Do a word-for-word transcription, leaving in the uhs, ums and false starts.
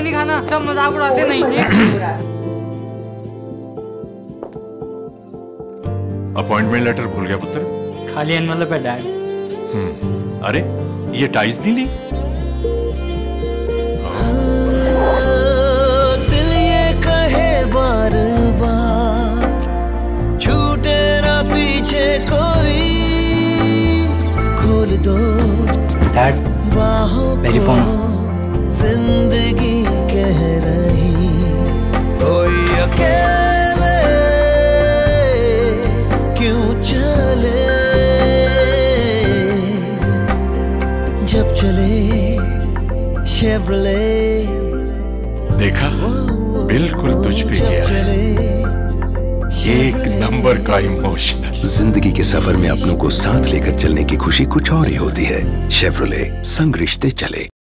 नहीं खाना, सब मजाक उड़ाते नहीं। अपॉइंटमेंट लेटर भूल गया पुत्र? खाली एनवेलप है डैड। हम्म, अरे ये टाइज नहीं ली? दिल ये कहे बार बार छूटे ना पीछे कोई, खोल दो डैड बाहों को, जिंदगी कह रही कोई अकेले क्यों चले, जब चले शेवरले। देखा, बिल्कुल तुझ पे गया है, एक नंबर का इमोशनल। जिंदगी के सफर में अपनों को साथ लेकर चलने की खुशी कुछ और ही होती है। शेवरले, संग रिश्ते चले।